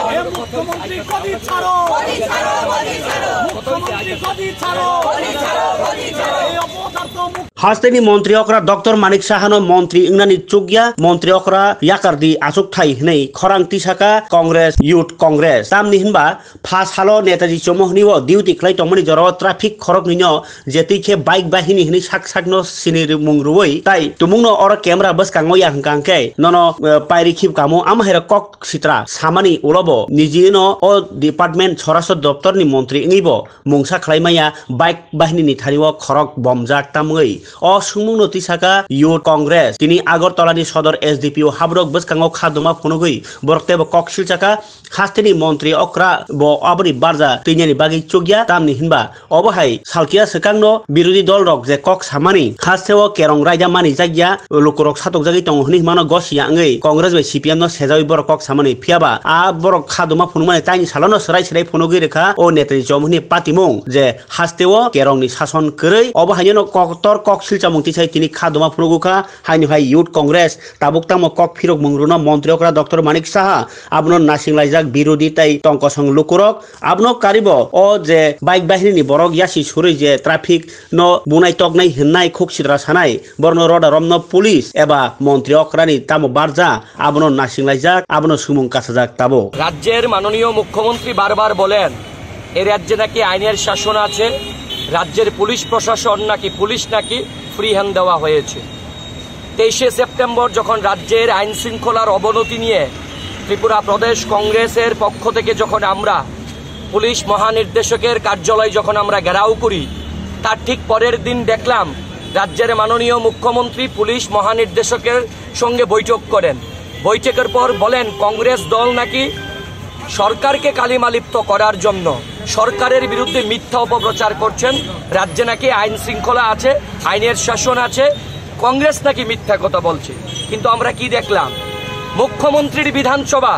মুখ্যমন্ত্রী গদি ছাড়ো, মুখ্যমন্ত্রী গদি ছাড়ো। हास्तेनि मंत्री अकरा डॉक्टर मानिक साहानो मंत्री इंगनानि चुगिया मंत्री अकरा याकारदि आसुक थाई हनै खरां तिसाका कांग्रेस यूथ कांग्रेस तामनि हिनबा फास हालो नेताजी चमहनिओ डिउटी खलाय तमनि जरो ट्राफिक खरक निनो जेतिखे बाइक बाहिनी हनै साक साकनो सिनि मुंगरुवै ताई तुमुंनो अर कैमरा बसकांगो या हंकांके ननो पायरि खिब कामो आमहेर कक सित्रा सामानि उलबो निजिनो ओ डिपार्टमेंट सरासर दप्तरनि मंत्री इंगिबो मुंसा खलायमाया बाइक बाहिनी थारिओ खरक बमजाक तामै असुमुं नोटिसाका यूथ कांग्रेस तिनी आगरतलानि सदर एसडीपीओ हाब्रक बसकांगो खादुमा फनुगै बरकतेब ककसिल चाका हास्तेनि मंत्री अक्रा ब आबरि बारजा तिनिनि बागै चुगिया तामनि हिनबा अबहाय सालकिया सकांनो विरोधी दल रक जे कक सामानि हास्तेओ केरं रायजा मानि जागिया लुकरक सातक जागै तंग हनि मानो गसिया अंगै कांग्रेस बै सीपीएम नो सेजावि बर कक सामानि फियाबा आ बरक खादुमा फनुमानि ताइनि सालानो सराय सराय फनुगै रेखा ओ नेताजी चमहनि पातिमुं जे हास्तेओ केरंनि शासन करै अबहायनो कक्तर कक सिलचा मुंति साइ तिनी खादुमा फनुगुखा हाइनि हाइ यूथ कांग्रेस ताबुकताम कक फिरक मुंग्रुना मंत्री अकरा डॉक्टर मानिक साहा आबनो नासिंलाइजाक विरोधी ताइ टंकसं लुकुरक आबनो कारिब ओ जे बाइक बाहिनी बरक यासि सुरै जे ट्राफिक न बुनाय टकनाय हिन्नाय खुकसिद्रा सानाय बरनो रडा रमनो पुलिस एबा मंत्री अकरानि ताम बारजा आबनो नासिंलाइजाक आबनो सुमुं कासाजाक ताबो राज्যের माननीय मुख्यमंत्री बारबार बोलेन এই রাজ্যে নাকি আইনের শাসন আছে राज्যের পুলিশ প্রশাসন নাকি পুলিশ নাকি ফ্রি হ্যান্ড দেওয়া হয়েছে 23 সেপ্টেম্বর যখন রাজ্যের আইন শৃঙ্খলার অবনতি নিয়ে ত্রিপুরা প্রদেশ কংগ্রেসের পক্ষ থেকে যখন আমরা পুলিশ মহানির্দেশকের কার্যালয় যখন আমরা ঘেরাও করি তার ঠিক পরের দিন দেখলাম রাজ্যের মাননীয় মুখ্যমন্ত্রী পুলিশ মহানির্দেশকের সঙ্গে বৈঠক করেন বৈঠকের পর বলেন কংগ্রেস দল নাকি সরকারকে কালিমালিপ্ত করার জন্য সরকারের বিরুদ্ধে মিথ্যা অপপ্রচার করছেন রাজ্যে নাকি আইন শৃঙ্খলা আছে আইনের শাসন আছে কংগ্রেস নাকি মিথ্যা কথা বলছে কিন্তু আমরা কি দেখলাম মুখ্যমন্ত্রীর বিধানসভা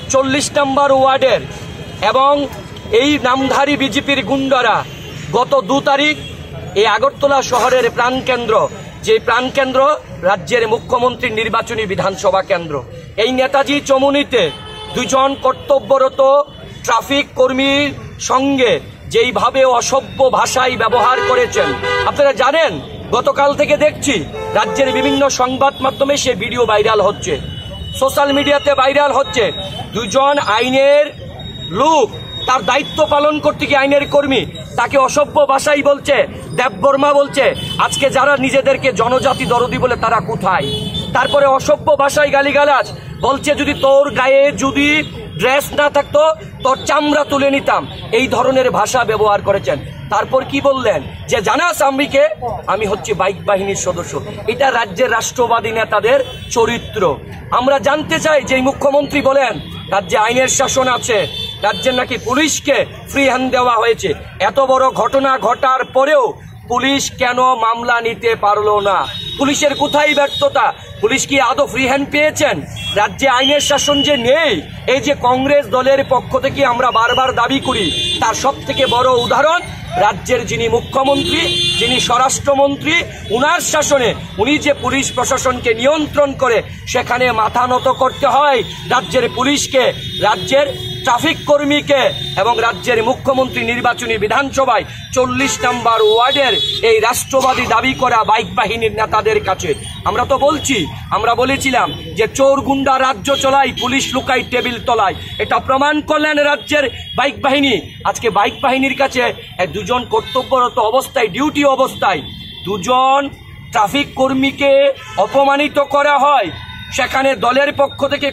40 নম্বর ওয়ার্ডের এবং এই নামধারী বিজেপির গুন্ডারা গত 2 তারিখ এই আগরতলা শহরের প্রাণকেন্দ্র যে প্রাণকেন্দ্র রাজ্যের মুখ্যমন্ত্রীর নির্বাচনী বিধানসভা কেন্দ্র এই নেতাজি চমুনিতে দুজন কর্তব্যরত ট্রাফিক কর্মীর সঙ্গে যেইভাবে অসভ্য ভাষায় ব্যবহার করেছেন আপনারা জানেন গতকাল থেকে দেখছি রাজ্যের বিভিন্ন সংবাদ মাধ্যমে সে ভিডিও ভাইরাল হচ্ছে সোশ্যাল মিডিয়াতে ভাইরাল হচ্ছে দুজন আইনের লোক তার দায়িত্ব পালন করতে গিয়ে আইনের কর্মী তাকে অসভ্য ভাষায় বলছে দেববর্মা বলছে আজকে যারা নিজেদেরকে জনজাতি দরদি বলে তারা কোথায় তারপরে অসভ্য ভাষায় গালিগালাজ বলছে যদি তোর গায়ে যদি ড্রেস না থাকতো তোর চামড়া তুলে নিতাম এই ধরনের ভাষা ব্যবহার করেছেন তারপর কি বললেন যে জানাস আমিকে আমি হচ্ছে বাইক বাহিনীর সদস্য এটা রাজ্যের রাষ্ট্রবাদী নেতাদের চরিত্র আমরা জানতে চাই যে মুখ্যমন্ত্রী বলেন রাজ্যে আইনের শাসন আছে রাজ্যের নাকি পুলিশকে ফ্রি হ্যান্ড দেওয়া হয়েছে এত বড় ঘটনা ঘটার পরেও পুলিশ কেন মামলা নিতে পারলো না পুলিশের কোথায় ব্যর্থতা পুলিশ কি আদৌ ফ্রি হ্যান্ড পেয়েছেন রাজ্যে আইনের শাসন যে নেই এই যে কংগ্রেস দলের পক্ষ থেকে আমরা বারবার দাবি করি তার সবথেকে বড় উদাহরণ রাজ্যের যিনি মুখ্যমন্ত্রী যিনি স্বরাষ্ট্রমন্ত্রী উনার শাসনে উনি যে পুলিশ প্রশাসনকে নিয়ন্ত্রণ করে সেখানে মাথা নত করতে হয় রাজ্যের পুলিশকে রাজ্যের ট্রাফিক কর্মীকে এবং রাজ্যের মুখ্যমন্ত্রী নির্বাচনী বিধানসভায় 40 নম্বর ওয়ার্ডের এই রাষ্ট্রবাদী দাবি করা বাইক বাহিনীর নেতাদের কাছে আমরা তো বলছি আমরা বলেছিলাম যে চোর গুন্ডা রাজ্য চলায় পুলিশ লুকায় টেবিল তলায় এটা প্রমাণ করলেন রাজ্যের বাইক বাহিনী আজকে বাইক বাহিনীর কাছে দুজন কর্তব্যরত অবস্থায় ডিউটি অবস্থায় দুজন ট্রাফিক কর্মীকে অপমানিত করা হয় সেখানে দলের পক্ষ থেকে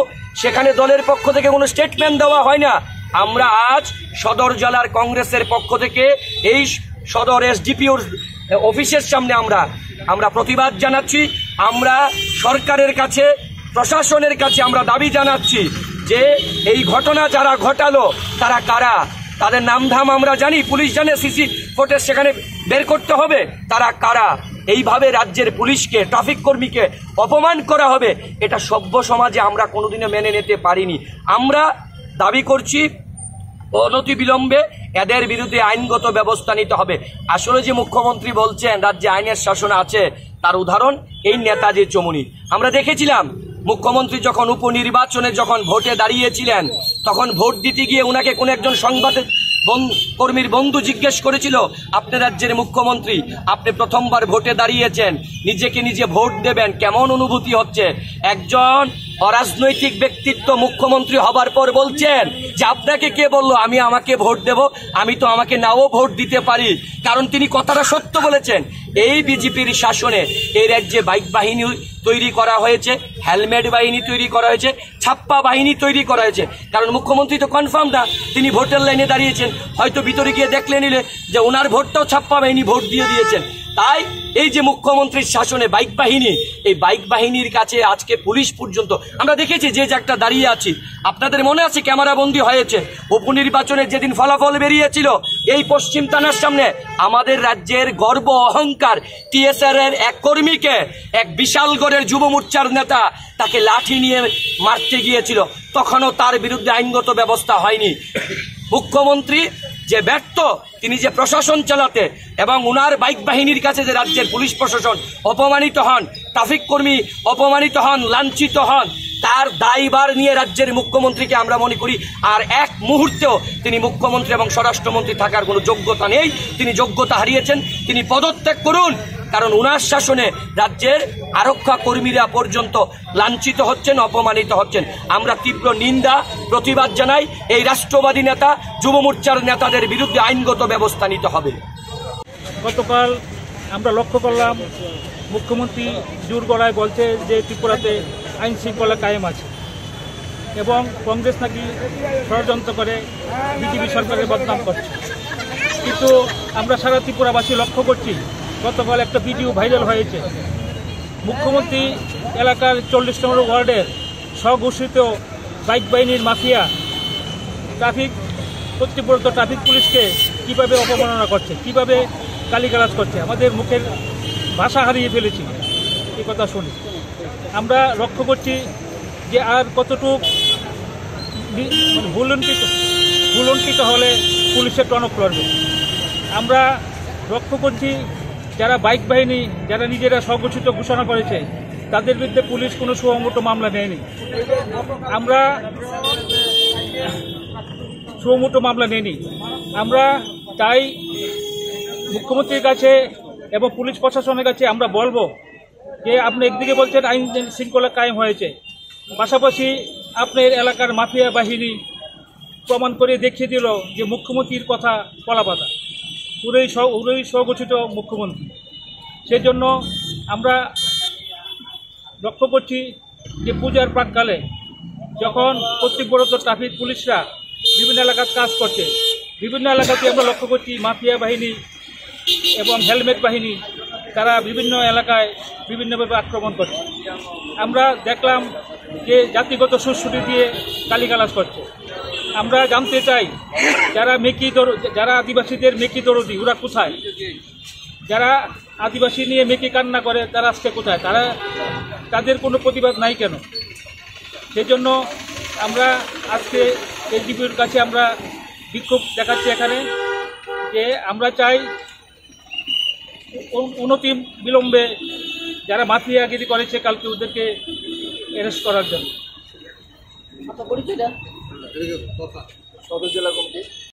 কোনো স্টেটমেন্ট দেওয়া হয় না আমরা আজ সদর জেলার কংগ্রেসের পক্ষ থেকে এই সদর এসডিপিওর অফিসের সামনে আমরা প্রতিবাদ জানাচ্ছি আমরা সরকারের কাছে প্রশাসনের কাছে আমরা দাবি জানাচ্ছি যে এই ঘটনা যারা ঘটালো তারা কারা তাদের নামধাম আমরা জানি পুলিশ জানে সিসি ফুটেজ সেখানে বের করতে হবে তারা কারা এইভাবে রাজ্যের পুলিশকে ট্রাফিক কর্মীকে অপমান করা হবে এটা সভ্য সমাজে আমরা কোনোদিনও মেনে নিতে পারিনি আমরা দাবি করছি অনতি বিলম্বে এদের বিরুদ্ধে আইনগত ব্যবস্থা নিতে হবে আসলে যে মুখ্যমন্ত্রী বলছেন রাজ্যে আইনের শাসন আছে তার উদাহরণ এই নেতাজি চমুনি আমরা দেখেছিলাম মুখ্যমন্ত্রী যখন উপনির্বাচনে যখন ভোটে দাঁড়িয়েছিলেন, তখন ভোট দিতে গিয়ে উনাকে কোন একজন সংবাদ কর্মীর বন্ধু জিজ্ঞেস করেছিল, আপনি রাজ্যের মুখ্যমন্ত্রী, আপনি প্রথমবার ভোটে দাঁড়িয়েছেন, নিজেকে নিজে ভোট দেবেন, কেমন অনুভূতি হচ্ছে? একজন অরাজনৈতিক ব্যক্তিত্ব মুখ্যমন্ত্রী হবার পর বলছেন যে আপনাকে কে বললো আমি আমাকে ভোট দেব? আমি তো আমাকে নাও ভোট দিতে পারি। কারণ তিনি কথাটা সত্য বলেছেন। এই বিজেপির শাসনে এই রাজ্যে বাইক বাহিনী তৈরি করা হয়েছে, হেলমেট বাহিনী তৈরি করা হয়েছে, ছাপ্পা বাহিনী তৈরি করা হয়েছে। কারণ মুখ্যমন্ত্রী তো কনফার্ম না তিনি ভোটের লাইনে দাঁড়িয়েছেন, হয়তো ভিতরে গিয়ে দেখলে নিলে যে ওনার ভোটটাও ছাপ্পা বাহিনী ভোট দিয়ে দিয়েছেন। তাই এই যে মুখ্যমন্ত্রীর শাসনে বাইক বাহিনী, এই বাইক বাহিনীর কাছে আজকে পুলিশ পর্যন্ত আমরা দেখেছি যে একটা দাঁড়িয়ে আছি, আপনাদের মনে আছে ক্যামেরাবন্দি হয়েছে উপনির্বাচনের যেদিন ফলাফল বেরিয়েছিল, এই পশ্চিম থানার সামনে আমাদের রাজ্যের গর্ব অহংকার টিএসআর এর এক কর্মীকে এক বিশালগড়ের যুব মোর্চার নেতা তাকে লাঠি নিয়ে মারতে গিয়েছিল, তখনও তার বিরুদ্ধে আইনগত ব্যবস্থা হয়নি। মুখ্যমন্ত্রী যে ব্যর্থ, তিনি যে প্রশাসন চালাতে এবং উনার বাইক বাহিনীর কাছে যে রাজ্যের পুলিশ প্রশাসন অপমানিত হন, ট্রাফিক কর্মী অপমানিত হন, লাঞ্ছিত হন, তার দায়ভার নিয়ে রাজ্যের মুখ্যমন্ত্রীকে আমরা মনে করি আর এক মুহূর্তেও তিনি মুখ্যমন্ত্রী এবং স্বরাষ্ট্রমন্ত্রী থাকার কোনো যোগ্যতা নেই। তিনি যোগ্যতা হারিয়েছেন, তিনি পদত্যাগ করুন। কারণ উনার শাসনে রাজ্যের আরক্ষা কর্মীরা পর্যন্ত লাঞ্ছিত হচ্ছেন, অপমানিত হচ্ছেন। আমরা তীব্র নিন্দা প্রতিবাদ জানাই। এই রাষ্ট্রবাদী নেতা যুব মোর্চার নেতাদের বিরুদ্ধে আইনগত ব্যবস্থা নিতে হবে। গতকাল আমরা লক্ষ্য করলাম মুখ্যমন্ত্রী জোর গলায় বলছে যে ত্রিপুরাতে আইন শৃঙ্খলা কায়েম আছে এবং কংগ্রেস নাকি ষড়যন্ত্র করে বিজেপি সরকারের বদনাম করছে। কিন্তু আমরা সারা ত্রিপুরাবাসী লক্ষ্য করছি, গতকাল একটা ভিডিও ভাইরাল হয়েছে, মুখ্যমন্ত্রী এলাকার 40 নম্বর ওয়ার্ডের স্বঘোষিত বাইক বাহিনীর মাফিয়া কর্তৃপক্ষ ট্রাফিক পুলিশকে কীভাবে অপমাননা করছে, কীভাবে গালিগালাজ করছে। আমাদের মুখের ভাষা হারিয়ে ফেলেছি এই কথা শুনি। আমরা লক্ষ্য করছি যে আর কতটুক ভুলণ্ঠিত হলে পুলিশের টনক লড়বে। আমরা লক্ষ্য করছি যারা বাইক বাহিনী, যারা নিজেরা স্বঘোষিত ঘোষণা করেছে, তাদের বিরুদ্ধে পুলিশ কোনো সুমোটো মামলা নেয়নি। আমরা তাই মুখ্যমন্ত্রীর কাছে এবং পুলিশ প্রশাসনের কাছে আমরা বলবো যে আপনি একদিকে বলছেন আইন শৃঙ্খলা কায়েম হয়েছে, পাশাপাশি আপনার এলাকার মাফিয়া বাহিনী প্রমাণ করে দেখিয়ে দিল যে মুখ্যমন্ত্রীর কথা কলাপাতা, পুরোই স্বঘোষিত মুখ্যমন্ত্রী। সেজন্য আমরা লক্ষ্য করছি যে পূজার প্রাককালে যখন কর্তৃপক্ষ ট্রাফিক পুলিশরা বিভিন্ন এলাকার কাজ করছে, বিভিন্ন এলাকাতে আমরা লক্ষ্য করছি মাফিয়া বাহিনী এবং হেলমেট বাহিনী তারা বিভিন্ন এলাকায় বিভিন্নভাবে আক্রমণ করছে। আমরা দেখলাম যে জাতিগত সুশ্রুতি দিয়ে গালিগালাজ করছে। আমরা জানতে চাই যারা আদিবাসীদের মেকি দরদি ওরা কোথায়? যারা আদিবাসী নিয়ে মেকি কান্না করে তারা আজকে কোথায়? তাদের কোনো প্রতিবাদ নাই কেন? সেই জন্য আমরা আজকে এসডিপির কাছে আমরা বিক্ষোভ দেখাচ্ছি এখানে, যে আমরা চাই অনতিম বিলম্বে যারা মাফিয়াগিরি করেছে কালকে ওদেরকে অ্যারেস্ট করার জন্য।